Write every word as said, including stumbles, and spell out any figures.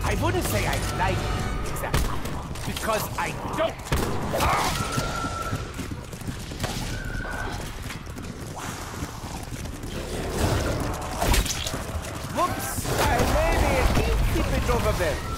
I wouldn't say I like it, exactly. Because I don't. Whoops! I made it. Keep it over there.